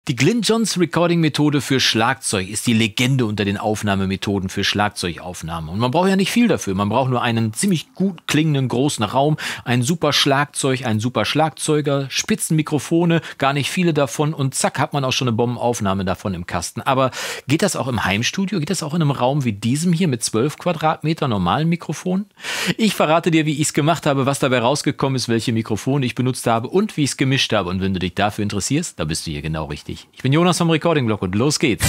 Die Glyn Johns Recording-Methode für Schlagzeug ist die Legende unter den Aufnahmemethoden für Schlagzeugaufnahmen. Und man braucht ja nicht viel dafür. Man braucht nur einen ziemlich gut klingenden großen Raum, ein super Schlagzeug, einen super Schlagzeuger, Spitzenmikrofone, gar nicht viele davon und zack, hat man auch schon eine Bombenaufnahme davon im Kasten. Aber geht das auch im Heimstudio? Geht das auch in einem Raum wie diesem hier mit 12 Quadratmeter normalen Mikrofonen? Ich verrate dir, wie ich es gemacht habe, was dabei rausgekommen ist, welche Mikrofone ich benutzt habe und wie ich es gemischt habe. Und wenn du dich dafür interessierst, da bist du hier genau richtig. Ich bin Jonas vom Recording Blog und los geht's.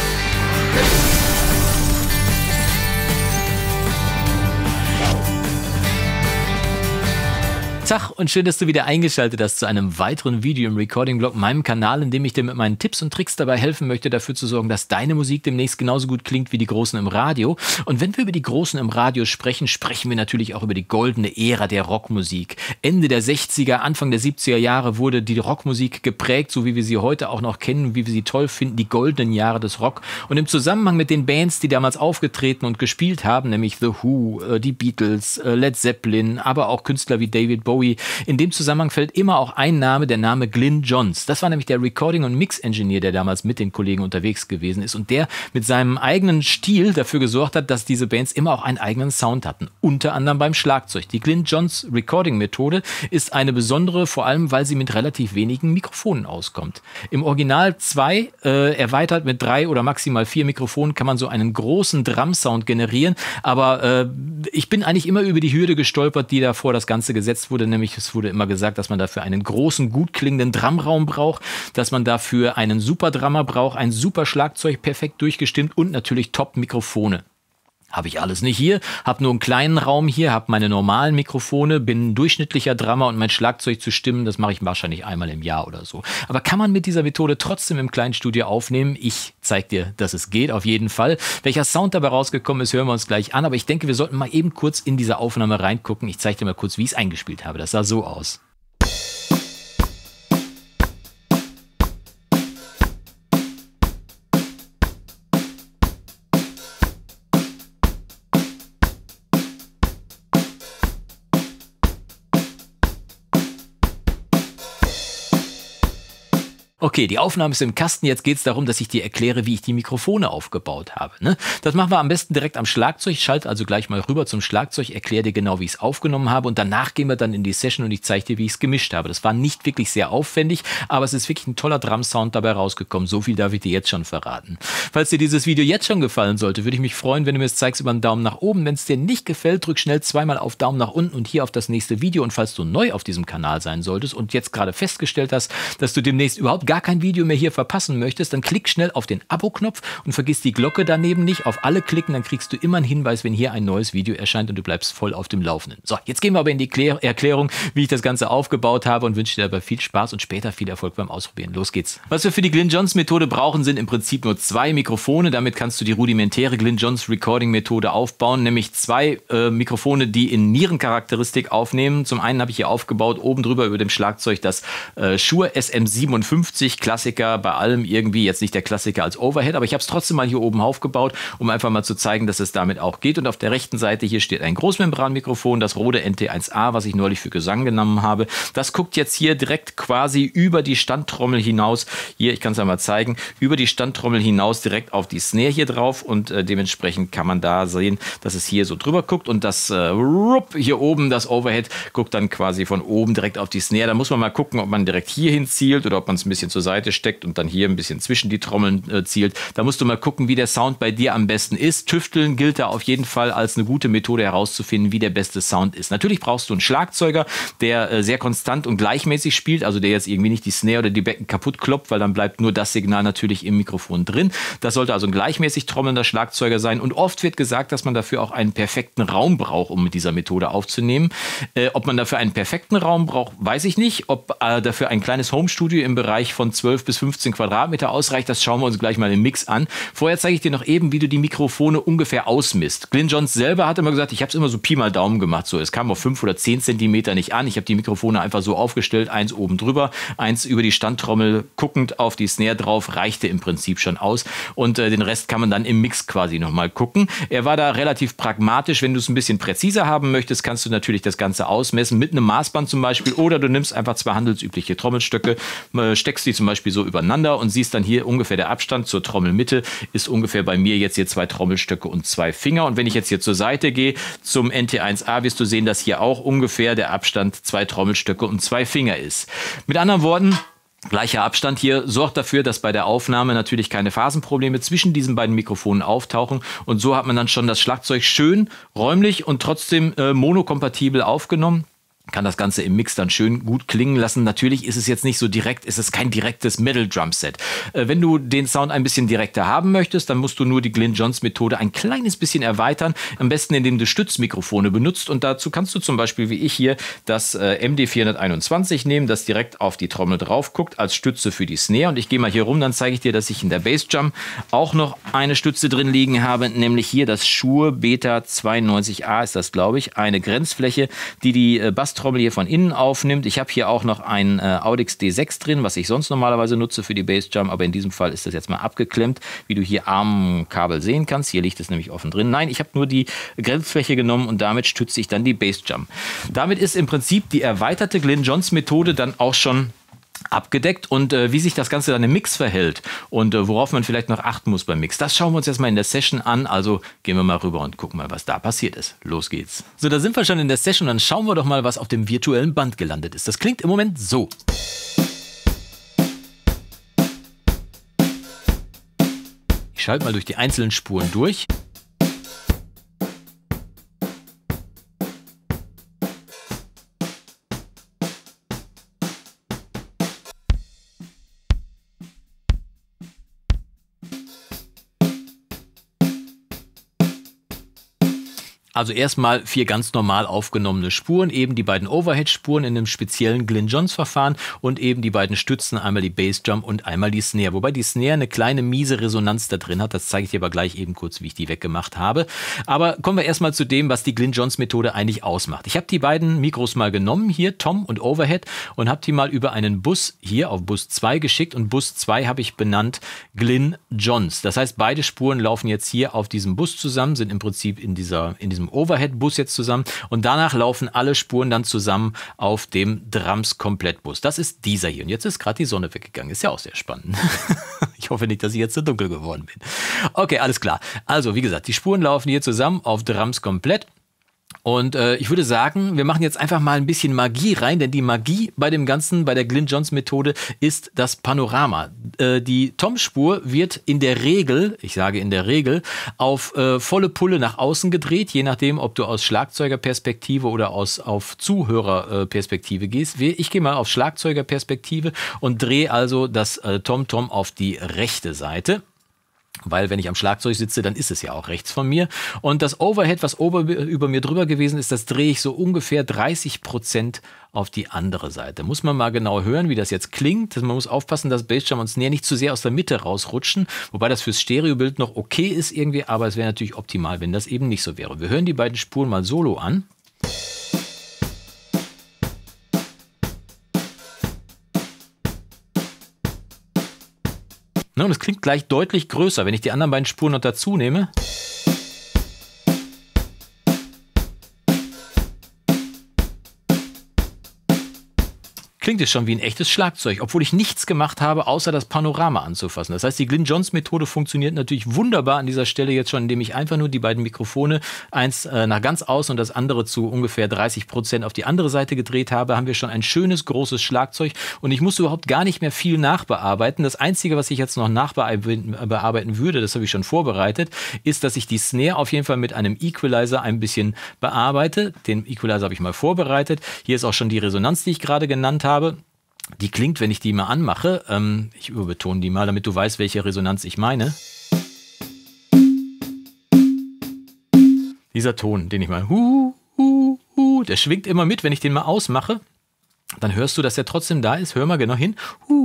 Tag und schön, dass du wieder eingeschaltet hast zu einem weiteren Video im Recording-Blog, meinem Kanal, in dem ich dir mit meinen Tipps und Tricks dabei helfen möchte, dafür zu sorgen, dass deine Musik demnächst genauso gut klingt wie die Großen im Radio. Und wenn wir über die Großen im Radio sprechen, sprechen wir natürlich auch über die goldene Ära der Rockmusik. Ende der 60er, Anfang der 70er Jahre wurde die Rockmusik geprägt, so wie wir sie heute auch noch kennen, wie wir sie toll finden, die goldenen Jahre des Rock. Und im Zusammenhang mit den Bands, die damals aufgetreten und gespielt haben, nämlich The Who, die Beatles, Led Zeppelin, aber auch Künstler wie David Bowie, in dem Zusammenhang fällt immer auch ein Name, der Name Glyn Johns. Das war nämlich der Recording- und Mix-Engineer, der damals mit den Kollegen unterwegs gewesen ist und der mit seinem eigenen Stil dafür gesorgt hat, dass diese Bands immer auch einen eigenen Sound hatten. Unter anderem beim Schlagzeug. Die Glyn Johns Recording-Methode ist eine besondere, vor allem weil sie mit relativ wenigen Mikrofonen auskommt. Im Original 2, erweitert mit 3 oder maximal 4 Mikrofonen, kann man so einen großen Drum-Sound generieren, aber ich bin eigentlich immer über die Hürde gestolpert, die davor das Ganze gesetzt wurde. Nämlich es wurde immer gesagt, dass man dafür einen großen, gut klingenden Drumraum braucht, dass man dafür einen super Drummer braucht, ein super Schlagzeug, perfekt durchgestimmt und natürlich Top-Mikrofone. Habe ich alles nicht hier, habe nur einen kleinen Raum hier, habe meine normalen Mikrofone, bin ein durchschnittlicher Drummer und mein Schlagzeug zu stimmen, das mache ich wahrscheinlich einmal im Jahr oder so. Aber kann man mit dieser Methode trotzdem im kleinen Studio aufnehmen? Ich zeige dir, dass es geht, auf jeden Fall. Welcher Sound dabei rausgekommen ist, hören wir uns gleich an, aber ich denke, wir sollten mal eben kurz in diese Aufnahme reingucken. Ich zeige dir mal kurz, wie ich es eingespielt habe. Das sah so aus. Okay, die Aufnahme ist im Kasten. Jetzt geht es darum, dass ich dir erkläre, wie ich die Mikrofone aufgebaut habe. Ne? Das machen wir am besten direkt am Schlagzeug. Ich schalte also gleich mal rüber zum Schlagzeug, erkläre dir genau, wie ich es aufgenommen habe und danach gehen wir dann in die Session und ich zeige dir, wie ich es gemischt habe. Das war nicht wirklich sehr aufwendig, aber es ist wirklich ein toller Drum-Sound dabei rausgekommen. So viel darf ich dir jetzt schon verraten. Falls dir dieses Video jetzt schon gefallen sollte, würde ich mich freuen, wenn du mir es zeigst über einen Daumen nach oben. Wenn es dir nicht gefällt, drück schnell zweimal auf Daumen nach unten und hier auf das nächste Video. Und falls du neu auf diesem Kanal sein solltest und jetzt gerade festgestellt hast, dass du demnächst überhaupt gar kein Video mehr hier verpassen möchtest, dann klick schnell auf den Abo-Knopf und vergiss die Glocke daneben nicht. Auf alle klicken, dann kriegst du immer einen Hinweis, wenn hier ein neues Video erscheint und du bleibst voll auf dem Laufenden. So, jetzt gehen wir aber in die Erklärung, wie ich das Ganze aufgebaut habe und wünsche dir dabei viel Spaß und später viel Erfolg beim Ausprobieren. Los geht's. Was wir für die Glyn Johns Methode brauchen, sind im Prinzip nur 2 Mikrofone. Damit kannst du die rudimentäre Glyn Johns Recording Methode aufbauen, nämlich 2 Mikrofone, die in Nierencharakteristik aufnehmen. Zum einen habe ich hier aufgebaut, oben drüber über dem Schlagzeug das Shure SM57 Klassiker, bei allem irgendwie, jetzt nicht der Klassiker als Overhead, aber ich habe es trotzdem mal hier oben aufgebaut, um einfach mal zu zeigen, dass es damit auch geht. Und auf der rechten Seite hier steht ein Großmembranmikrofon, das Rode NT1A, was ich neulich für Gesang genommen habe. Das guckt jetzt hier direkt quasi über die Standtrommel hinaus, hier, ich kann es einmal zeigen, über die Standtrommel hinaus direkt auf die Snare hier drauf und dementsprechend kann man da sehen, dass es hier so drüber guckt und das hier oben, das Overhead, guckt dann quasi von oben direkt auf die Snare. Da muss man mal gucken, ob man direkt hier hin zielt oder ob man es ein bisschen zur Seite steckt und dann hier ein bisschen zwischen die Trommeln zielt. Da musst du mal gucken, wie der Sound bei dir am besten ist. Tüfteln gilt da auf jeden Fall als eine gute Methode herauszufinden, wie der beste Sound ist. Natürlich brauchst du einen Schlagzeuger, der sehr konstant und gleichmäßig spielt, also der jetzt irgendwie nicht die Snare oder die Becken kaputt kloppt, weil dann bleibt nur das Signal natürlich im Mikrofon drin. Das sollte also ein gleichmäßig trommelnder Schlagzeuger sein und oft wird gesagt, dass man dafür auch einen perfekten Raum braucht, um mit dieser Methode aufzunehmen. Ob man dafür einen perfekten Raum braucht, weiß ich nicht. Ob dafür ein kleines Homestudio im Bereich von 12 bis 15 Quadratmeter ausreicht, das schauen wir uns gleich mal im Mix an. Vorher zeige ich dir noch eben, wie du die Mikrofone ungefähr ausmisst. Glyn Johns selber hat immer gesagt, ich habe es immer so Pi mal Daumen gemacht. So, es kam auf 5 oder 10 Zentimeter nicht an. Ich habe die Mikrofone einfach so aufgestellt, eins oben drüber, eins über die Standtrommel guckend auf die Snare drauf, reichte im Prinzip schon aus. Und den Rest kann man dann im Mix quasi nochmal gucken. Er war da relativ pragmatisch. Wenn du es ein bisschen präziser haben möchtest, kannst du natürlich das Ganze ausmessen mit einem Maßband zum Beispiel oder du nimmst einfach 2 handelsübliche Trommelstöcke, steckst die die zum Beispiel so übereinander und siehst dann hier ungefähr der Abstand zur Trommelmitte ist ungefähr bei mir jetzt hier 2 Trommelstöcke und 2 Finger. Und wenn ich jetzt hier zur Seite gehe zum NT1A, wirst du sehen, dass hier auch ungefähr der Abstand 2 Trommelstöcke und 2 Finger ist. Mit anderen Worten, gleicher Abstand hier sorgt dafür, dass bei der Aufnahme natürlich keine Phasenprobleme zwischen diesen beiden Mikrofonen auftauchen. Und so hat man dann schon das Schlagzeug schön räumlich und trotzdem monokompatibel aufgenommen. Kann das Ganze im Mix dann schön gut klingen lassen. Natürlich ist es jetzt nicht so direkt, ist es kein direktes Metal-Drum-Set. Wenn du den Sound ein bisschen direkter haben möchtest, dann musst du nur die Glyn-Johns-Methode ein kleines bisschen erweitern. Am besten, indem du Stützmikrofone benutzt. Und dazu kannst du zum Beispiel, wie ich hier, das MD421 nehmen, das direkt auf die Trommel drauf guckt, als Stütze für die Snare. Und ich gehe mal hier rum, dann zeige ich dir, dass ich in der Bassdrum auch noch eine Stütze drin liegen habe, nämlich hier das Shure Beta 92A ist das, glaube ich, eine Grenzfläche, die Basstrommel hier von innen aufnimmt. Ich habe hier auch noch ein Audix D6 drin, was ich sonst normalerweise nutze für die Bassdrum, aber in diesem Fall ist das jetzt mal abgeklemmt, wie du hier am Kabel sehen kannst. Hier liegt es nämlich offen drin. Nein, ich habe nur die Grenzfläche genommen und damit stütze ich dann die Bassdrum. Damit ist im Prinzip die erweiterte Glyn-Johns-Methode dann auch schon abgedeckt und wie sich das Ganze dann im Mix verhält und worauf man vielleicht noch achten muss beim Mix, das schauen wir uns jetzt mal in der Session an. Also gehen wir mal rüber und gucken mal, was da passiert ist. Los geht's. So, da sind wir schon in der Session, dann schauen wir doch mal, was auf dem virtuellen Band gelandet ist. Das klingt im Moment so. Ich schalte mal durch die einzelnen Spuren durch. Also erstmal 4 ganz normal aufgenommene Spuren, eben die beiden Overhead-Spuren in einem speziellen Glyn-Johns-Verfahren und eben die beiden Stützen, einmal die Bassdrum und einmal die Snare. Wobei die Snare eine kleine miese Resonanz da drin hat, das zeige ich dir aber gleich eben kurz, wie ich die weggemacht habe. Aber kommen wir erstmal zu dem, was die Glyn-Johns-Methode eigentlich ausmacht. Ich habe die beiden Mikros mal genommen, hier Tom und Overhead, und habe die mal über einen Bus hier auf Bus 2 geschickt und Bus 2 habe ich benannt Glyn-Johns. Das heißt, beide Spuren laufen jetzt hier auf diesem Bus zusammen, sind im Prinzip in diesem Overhead-Bus jetzt zusammen und danach laufen alle Spuren dann zusammen auf dem Drums-Komplettbus. Das ist dieser hier und jetzt ist gerade die Sonne weggegangen. Ist ja auch sehr spannend. Ich hoffe nicht, dass ich jetzt so dunkel geworden bin. Okay, alles klar. Also wie gesagt, die Spuren laufen hier zusammen auf Drums komplett. Und ich würde sagen, wir machen jetzt einfach mal ein bisschen Magie rein, denn die Magie bei dem Ganzen, bei der Glyn-Johns-Methode ist das Panorama. Die Tom-Spur wird in der Regel, ich sage in der Regel, auf volle Pulle nach außen gedreht, je nachdem, ob du aus Schlagzeugerperspektive oder auf Zuhörerperspektive gehst. Ich gehe mal auf Schlagzeugerperspektive und drehe also das Tom-Tom auf die rechte Seite. Weil wenn ich am Schlagzeug sitze, dann ist es ja auch rechts von mir. Und das Overhead, was über mir drüber gewesen ist, das drehe ich so ungefähr 30% auf die andere Seite. Muss man mal genau hören, wie das jetzt klingt. Man muss aufpassen, dass Bassdrum und Snare nicht zu sehr aus der Mitte rausrutschen. Wobei das fürs Stereobild noch okay ist irgendwie, aber es wäre natürlich optimal, wenn das eben nicht so wäre. Wir hören die beiden Spuren mal solo an. Und es klingt gleich deutlich größer, wenn ich die anderen beiden Spuren noch dazu nehme. Klingt es schon wie ein echtes Schlagzeug, obwohl ich nichts gemacht habe, außer das Panorama anzufassen. Das heißt, die Glyn-Johns-Methode funktioniert natürlich wunderbar an dieser Stelle jetzt schon, indem ich einfach nur die beiden Mikrofone, eins nach ganz außen und das andere zu ungefähr 30% auf die andere Seite gedreht habe, haben wir schon ein schönes, großes Schlagzeug und ich muss überhaupt gar nicht mehr viel nachbearbeiten. Das Einzige, was ich jetzt noch nachbearbeiten würde, das habe ich schon vorbereitet, ist, dass ich die Snare auf jeden Fall mit einem Equalizer ein bisschen bearbeite. Den Equalizer habe ich mal vorbereitet. Hier ist auch schon die Resonanz, die ich gerade genannt habe. Die klingt, wenn ich die mal anmache, ich überbetone die mal, damit du weißt, welche Resonanz ich meine. Dieser Ton, den ich mal der schwingt immer mit, wenn ich den mal ausmache. Dann hörst du, dass der trotzdem da ist. Hör mal genau hin.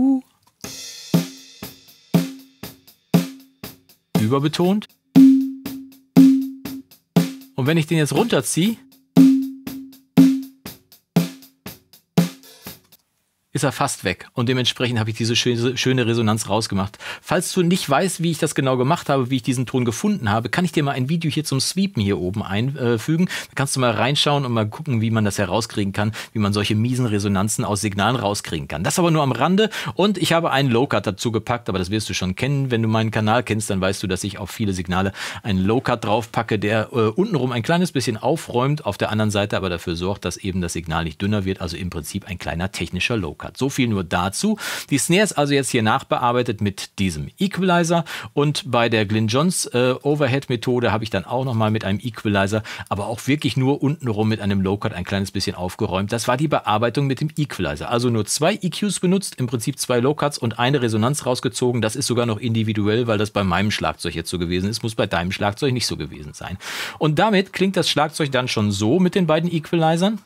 Überbetont. Und wenn ich den jetzt runterziehe, ist er fast weg. Und dementsprechend habe ich diese schöne Resonanz rausgemacht. Falls du nicht weißt, wie ich das genau gemacht habe, wie ich diesen Ton gefunden habe, kann ich dir mal ein Video hier zum Sweepen hier oben einfügen. Da kannst du mal reinschauen und mal gucken, wie man das herauskriegen kann, wie man solche miesen Resonanzen aus Signalen rauskriegen kann. Das aber nur am Rande. Und ich habe einen Low-Cut dazu gepackt, aber das wirst du schon kennen. Wenn du meinen Kanal kennst, dann weißt du, dass ich auf viele Signale einen Low-Cut drauf packe, der untenrum ein kleines bisschen aufräumt, auf der anderen Seite aber dafür sorgt, dass eben das Signal nicht dünner wird. Also im Prinzip ein kleiner technischer Low-Cut. So viel nur dazu. Die Snare ist also jetzt hier nachbearbeitet mit diesem Equalizer und bei der Glyn Johns Overhead-Methode habe ich dann auch nochmal mit einem Equalizer, aber auch wirklich nur untenrum mit einem Low-Cut ein kleines bisschen aufgeräumt. Das war die Bearbeitung mit dem Equalizer. Also nur 2 EQs benutzt, im Prinzip 2 Low-Cuts und eine Resonanz rausgezogen. Das ist sogar noch individuell, weil das bei meinem Schlagzeug jetzt so gewesen ist. Muss bei deinem Schlagzeug nicht so gewesen sein. Und damit klingt das Schlagzeug dann schon so mit den beiden Equalizern.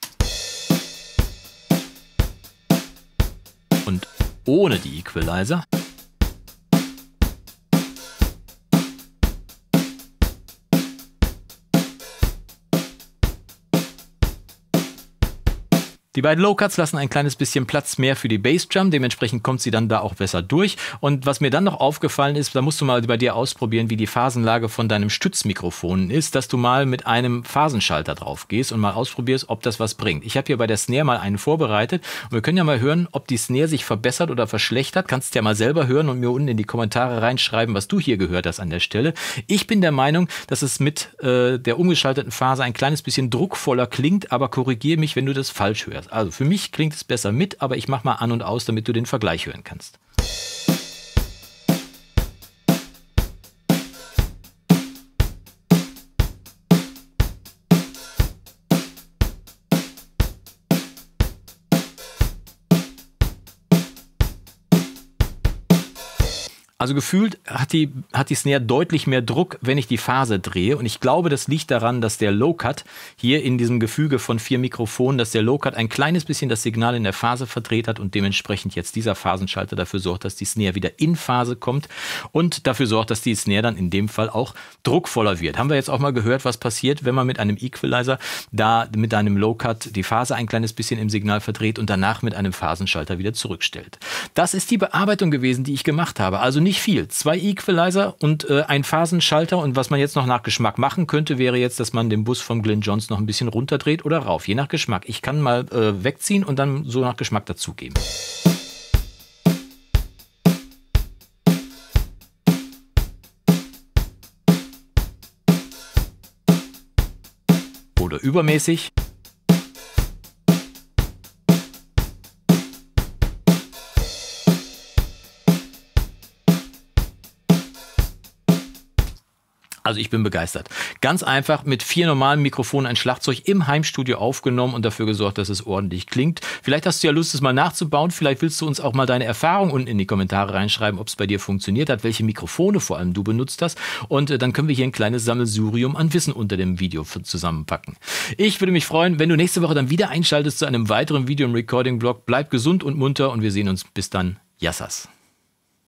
Und ohne die Equalizer. Die beiden Low-Cuts lassen ein kleines bisschen Platz mehr für die Bassdrum, dementsprechend kommt sie dann da auch besser durch. Und was mir dann noch aufgefallen ist, da musst du mal bei dir ausprobieren, wie die Phasenlage von deinem Stützmikrofon ist, dass du mal mit einem Phasenschalter drauf gehst und mal ausprobierst, ob das was bringt. Ich habe hier bei der Snare mal einen vorbereitet und wir können ja mal hören, ob die Snare sich verbessert oder verschlechtert. Kannst ja mal selber hören und mir unten in die Kommentare reinschreiben, was du hier gehört hast an der Stelle. Ich bin der Meinung, dass es mit der umgeschalteten Phase ein kleines bisschen druckvoller klingt, aber korrigiere mich, wenn du das falsch hörst. Also für mich klingt es besser mit, aber ich mache mal an und aus, damit du den Vergleich hören kannst. Also gefühlt hat die Snare deutlich mehr Druck, wenn ich die Phase drehe. Und ich glaube, das liegt daran, dass der Low-Cut hier in diesem Gefüge von 4 Mikrofonen, dass der Low-Cut ein kleines bisschen das Signal in der Phase verdreht hat und dementsprechend jetzt dieser Phasenschalter dafür sorgt, dass die Snare wieder in Phase kommt und dafür sorgt, dass die Snare dann in dem Fall auch druckvoller wird. Haben wir jetzt auch mal gehört, was passiert, wenn man mit einem Equalizer da mit einem Low-Cut die Phase ein kleines bisschen im Signal verdreht und danach mit einem Phasenschalter wieder zurückstellt. Das ist die Bearbeitung gewesen, die ich gemacht habe. Also nicht viel. 2 Equalizer und ein Phasenschalter. Und was man jetzt noch nach Geschmack machen könnte, wäre jetzt, dass man den Bus vom Glyn Johns noch ein bisschen runterdreht oder rauf. Je nach Geschmack. Ich kann mal wegziehen und dann so nach Geschmack dazugeben. Oder übermäßig. Also ich bin begeistert. Ganz einfach mit 4 normalen Mikrofonen ein Schlagzeug im Heimstudio aufgenommen und dafür gesorgt, dass es ordentlich klingt. Vielleicht hast du ja Lust, es mal nachzubauen. Vielleicht willst du uns auch mal deine Erfahrung unten in die Kommentare reinschreiben, ob es bei dir funktioniert hat, welche Mikrofone vor allem du benutzt hast. Und dann können wir hier ein kleines Sammelsurium an Wissen unter dem Video zusammenpacken. Ich würde mich freuen, wenn du nächste Woche dann wieder einschaltest zu einem weiteren Video im Recording-Blog. Bleib gesund und munter und wir sehen uns bis dann. Yassas.